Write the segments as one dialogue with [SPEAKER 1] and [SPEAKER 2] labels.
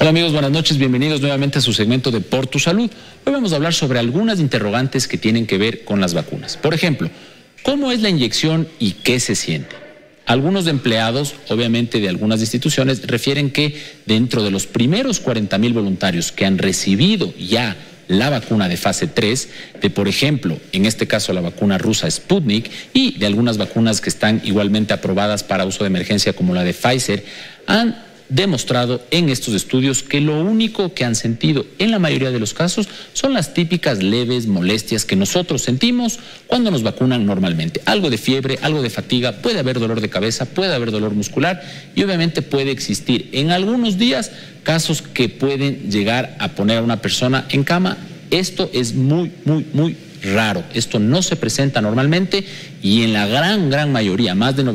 [SPEAKER 1] Hola amigos, buenas noches, bienvenidos nuevamente a su segmento de Por Tu Salud. Hoy vamos a hablar sobre algunas interrogantes que tienen que ver con las vacunas. Por ejemplo, ¿cómo es la inyección y qué se siente? Algunos empleados, obviamente de algunas instituciones, refieren que dentro de los primeros 40,000 voluntarios que han recibido ya la vacuna de fase 3, de por ejemplo, en este caso la vacuna rusa Sputnik y de algunas vacunas que están igualmente aprobadas para uso de emergencia como la de Pfizer, han demostrado en estos estudios que lo único que han sentido en la mayoría de los casos son las típicas leves molestias que nosotros sentimos cuando nos vacunan normalmente. Algo de fiebre, algo de fatiga, puede haber dolor de cabeza, puede haber dolor muscular y obviamente puede existir en algunos días casos que pueden llegar a poner a una persona en cama. Esto es muy raro. Esto no se presenta normalmente y en la gran mayoría, más de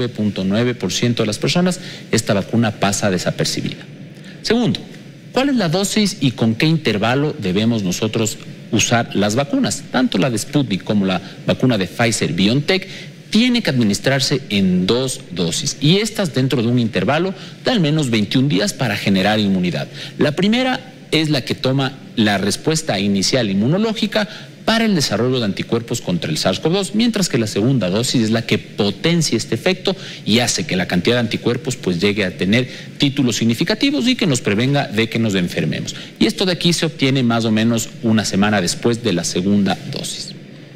[SPEAKER 1] 99.9% de las personas, esta vacuna pasa desapercibida. Segundo, ¿cuál es la dosis y con qué intervalo debemos nosotros usar las vacunas? Tanto la de Sputnik como la vacuna de Pfizer-BioNTech tiene que administrarse en 2 dosis y estas dentro de un intervalo de al menos 21 días para generar inmunidad. La primera es la que toma la respuesta inicial inmunológica para el desarrollo de anticuerpos contra el SARS-CoV-2, mientras que la segunda dosis es la que potencia este efecto y hace que la cantidad de anticuerpos pues llegue a tener títulos significativos y que nos prevenga de que nos enfermemos. Y esto de aquí se obtiene más o menos una semana después de la segunda dosis.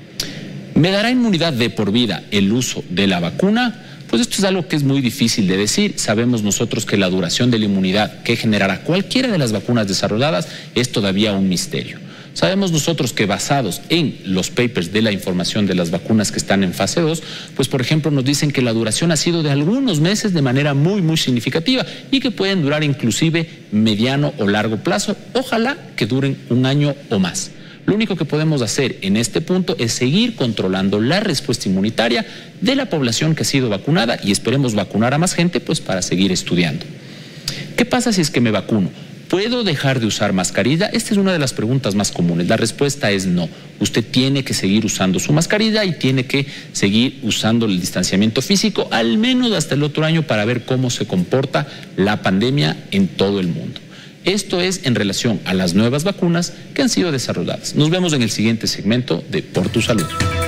[SPEAKER 1] ¿Me dará inmunidad de por vida el uso de la vacuna? Pues esto es algo que es muy difícil de decir. Sabemos nosotros que la duración de la inmunidad que generará cualquiera de las vacunas desarrolladas es todavía un misterio. Sabemos nosotros que basados en los papers de la información de las vacunas que están en fase 2, pues por ejemplo nos dicen que la duración ha sido de algunos meses de manera muy significativa y que pueden durar inclusive mediano o largo plazo. Ojalá que duren un año o más. Lo único que podemos hacer en este punto es seguir controlando la respuesta inmunitaria de la población que ha sido vacunada y esperemos vacunar a más gente pues para seguir estudiando. ¿Qué pasa si es que me vacuno? ¿Puedo dejar de usar mascarilla? Esta es una de las preguntas más comunes. La respuesta es no. Usted tiene que seguir usando su mascarilla y tiene que seguir usando el distanciamiento físico al menos hasta el otro año para ver cómo se comporta la pandemia en todo el mundo. Esto es en relación a las nuevas vacunas que han sido desarrolladas. Nos vemos en el siguiente segmento de Por Tu Salud.